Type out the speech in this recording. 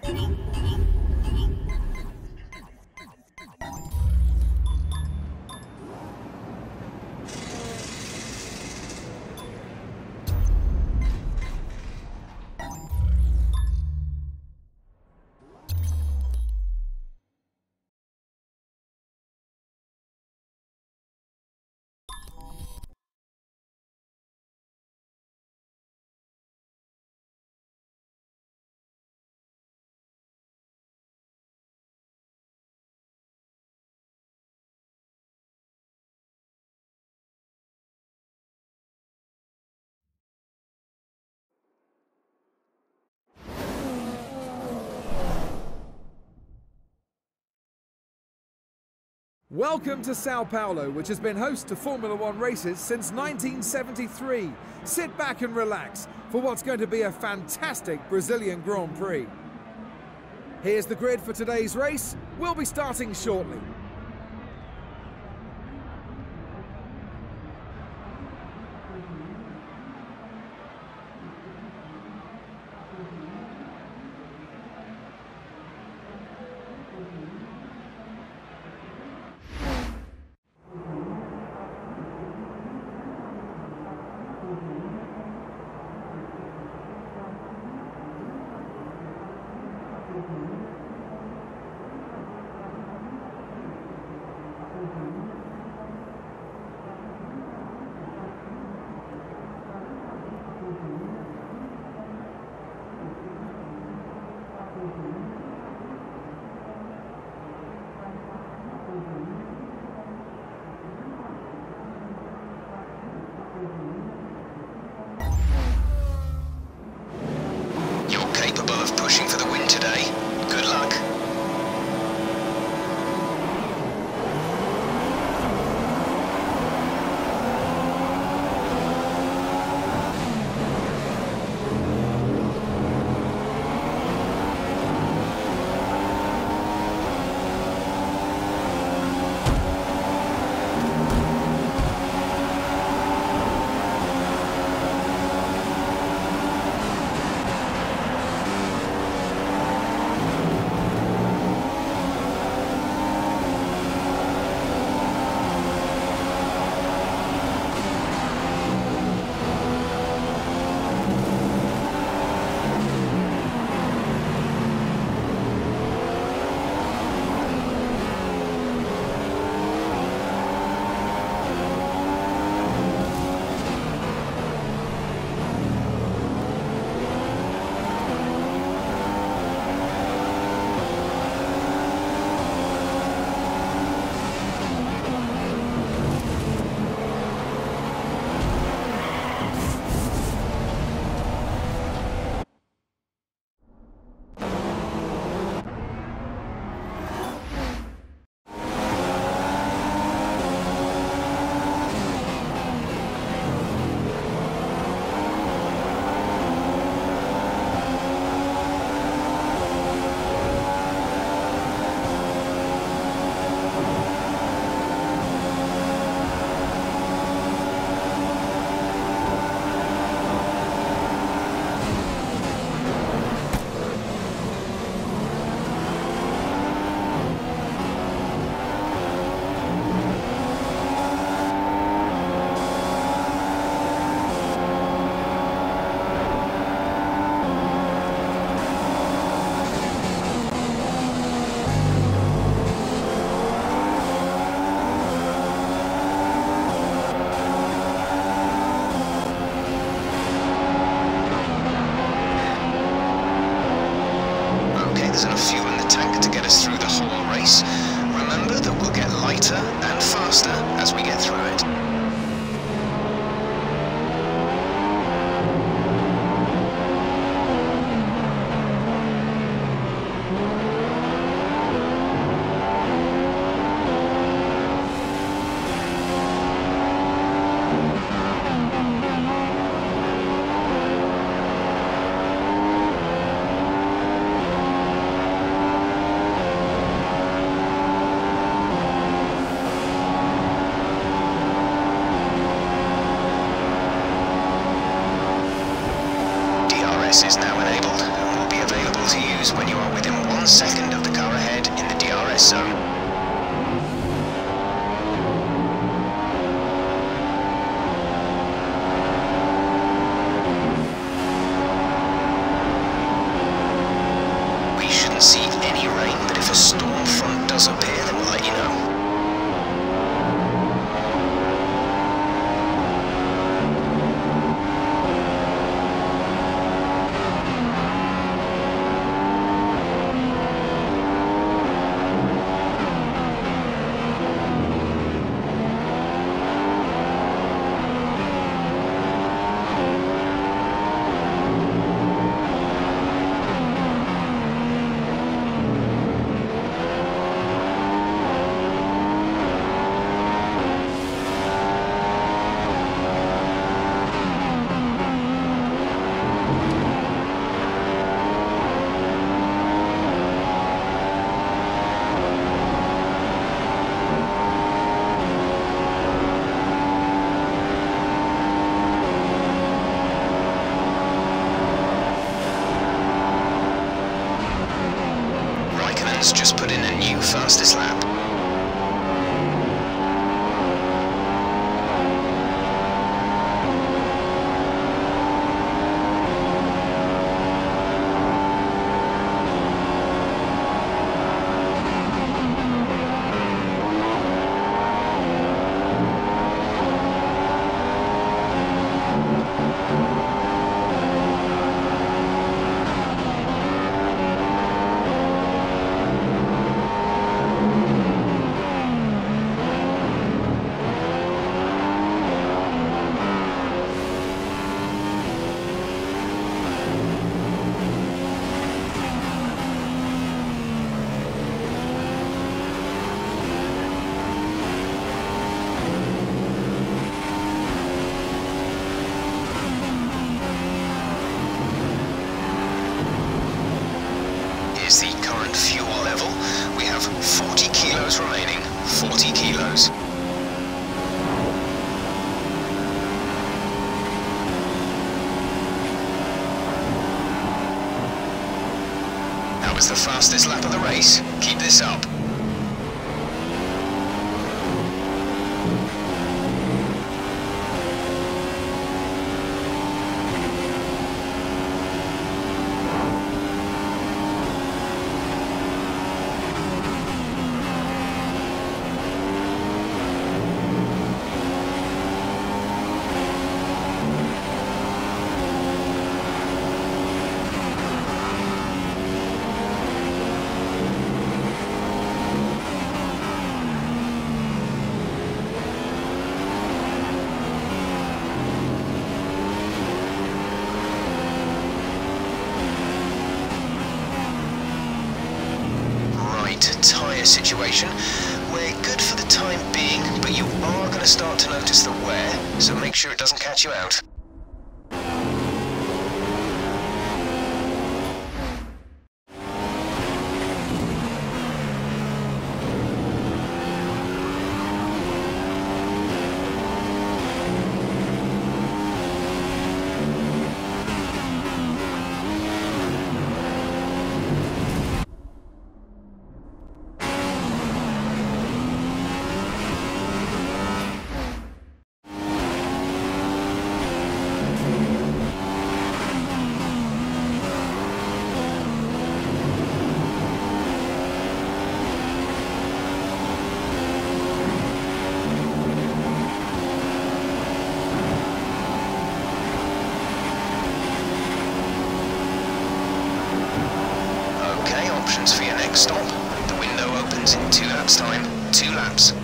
Welcome to Sao Paulo, which has been host to Formula One races since 1973. Sit back and relax for what's going to be a fantastic Brazilian Grand Prix. Here's the grid for today's race. We'll be starting shortly. Pushing for the win today. Good luck. There's enough fuel in the tank to get us through the whole race. Remember that we'll get lighter and faster as we get through it. Is now enabled and will be available to use when you are with 1 second of the car ahead in the DRS zone. We shouldn't see any rain, but if a storm front does appear, then we'll let you know. Just put in a new fastest lap. Is the current fuel level. We have 40 kilos remaining. 40 kilos. That was the fastest lap of the race. Keep this up. Tyre situation. We're good for the time being, but you are going to start to notice the wear, so make sure it doesn't catch you out. For your next stop. The window opens in 2 laps time. 2 laps.